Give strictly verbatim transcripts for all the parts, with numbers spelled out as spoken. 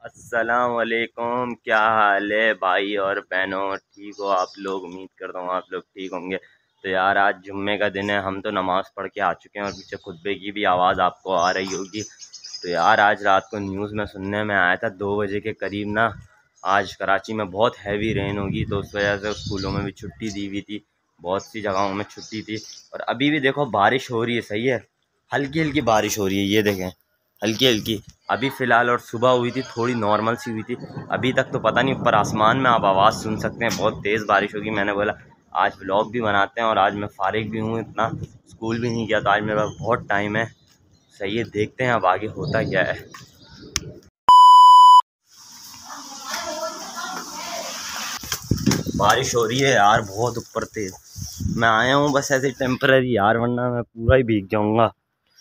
अस्सलाम वालेकुम। क्या हाल है भाई और बहनों, ठीक हो आप लोग? उम्मीद करता हूँ आप लोग ठीक होंगे। तो यार आज जुम्मे का दिन है, हम तो नमाज़ पढ़ के आ चुके हैं और पीछे खुतबे की भी आवाज़ आपको आ रही होगी। तो यार आज रात को न्यूज़ में सुनने में आया था दो बजे के करीब ना आज कराची में बहुत हैवी रेन होगी, तो उस वजह से स्कूलों में भी छुट्टी दी हुई थी, बहुत सी जगहों में छुट्टी थी। और अभी भी देखो बारिश हो रही है, सही है, हल्की हल्की बारिश हो रही है, ये देखें हल्की हल्की। अभी फ़िलहाल और सुबह हुई थी, थोड़ी नॉर्मल सी हुई थी। अभी तक तो पता नहीं, ऊपर आसमान में आप आवाज़ सुन सकते हैं, बहुत तेज़ बारिश होगी। मैंने बोला आज व्लॉग भी बनाते हैं और आज मैं फ़ारिग भी हूँ, इतना स्कूल भी नहीं गया, तो आज मेरे पास बहुत टाइम है। सही है, देखते हैं अब आगे होता क्या है। बारिश हो रही है यार बहुत ऊपर तेज़। मैं आया हूँ बस ऐसे टेम्पररी यार, वरना मैं पूरा ही भीग जाऊँगा।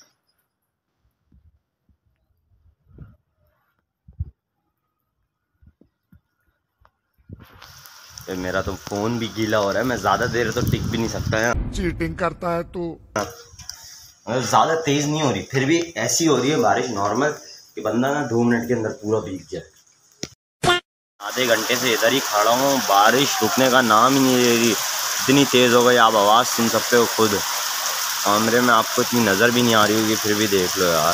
मेरा तो फ़ोन भी गीला हो रहा है, मैं ज़्यादा देर तो टिक भी नहीं सकता है। चीटिंग करता है तू। मतलब ज़्यादा तेज़ नहीं हो रही, फिर भी ऐसी हो रही है बारिश नॉर्मल कि बंदा ना दो मिनट के अंदर पूरा भीग जाए। आधे घंटे से इधर ही खड़ा हूँ, बारिश रुकने का नाम ही नहीं ले रही, इतनी तेज़ हो गई। आप आवाज़ सुन सकते हो खुद, कैमरे में आपको इतनी नज़र भी नहीं आ रही होगी, फिर भी देख लो यार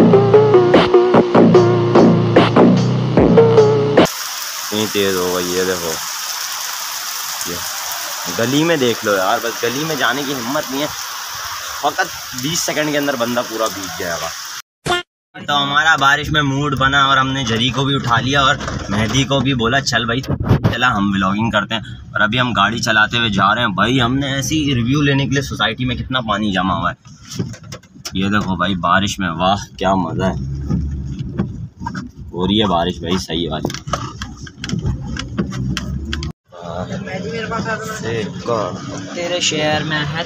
इतनी तेज़ हो गई। ये देखो, ये गली में देख लो यार, बस गली में जाने की हिम्मत नहीं है, फ़कत बीस सेकंड के अंदर बंदा पूरा भीग जाएगा। तो हमारा बारिश में मूड बना और हमने जरी को भी उठा लिया और मेहदी को भी बोला चल भाई चला हम व्लॉगिंग करते हैं। और अभी हम गाड़ी चलाते हुए जा रहे हैं भाई, हमने ऐसी रिव्यू लेने के लिए सोसाइटी में कितना पानी जमा हुआ है। ये देखो भाई बारिश में, वाह क्या मज़ा है, हो रही है बारिश भाई सही वाली। तेरे शहर में है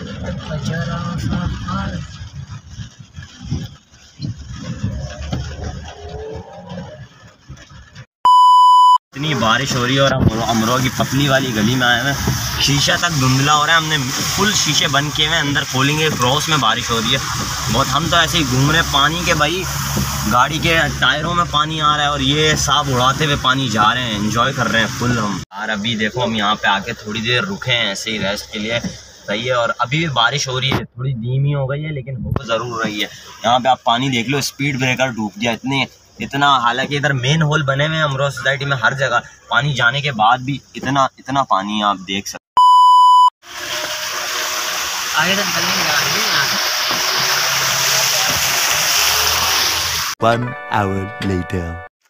इतनी बारिश हो रही है और हम अमरोहा की पतली वाली गली में आए हैं, शीशा तक धुंधला हो रहा है। हमने फुल शीशे बंद किए हुए हैं, अंदर खोलेंगे क्रॉस में बारिश हो रही है बहुत। हम तो ऐसे ही घूम रहे हैं पानी के भाई, गाड़ी के टायरों में पानी आ रहा है और ये साफ उड़ाते हुए पानी जा रहे हैं, एंजॉय कर रहे हैं फुल हम यार। अभी देखो हम यहाँ पे आके थोड़ी देर रुके हैं ऐसे ही रेस्ट के लिए, सही है। और अभी भी बारिश हो रही है, थोड़ी धीमी हो गई है लेकिन हो ज़रूर रही है। यहाँ पे आप पानी देख लो, स्पीड ब्रेकर डूब गया इतने इतना, हालांकि इधर मेन होल बने हुए हैं अमरोहा सोसाइटी में, हर जगह पानी जाने के बाद भी इतना इतना पानी आप देख सकते। आगे तक चलेंगे। One hour later.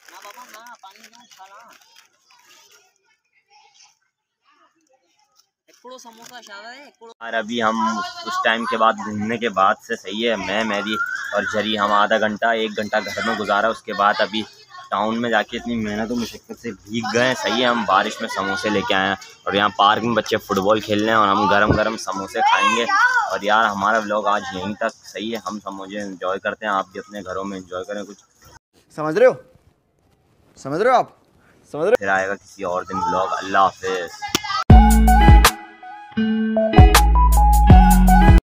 यार अभी हम उस टाइम के बाद घूमने के बाद से, सही है, मैं मेहदी और जरी हम आधा घंटा एक घंटा घर में गुजारा, उसके बाद अभी टाउन में जाके इतनी मेहनत और मुशक्क़त से भीग गए, सही है। हम बारिश में समोसे लेके आए हैं और यहाँ पार्क में बच्चे फुटबॉल खेल रहे हैं और हम गरम गरम समोसे खाएंगे। और यार हमारा व्लॉग आज यहीं तक, सही है। हम समोसे एंजॉय करते हैं, आप भी अपने घरों में एंजॉय करें कुछ, समझ रहे हो समझ रहे हो आप समझ रहे हो। फिर आएगा किसी और दिन व्लॉग। अल्लाह हाफिज़।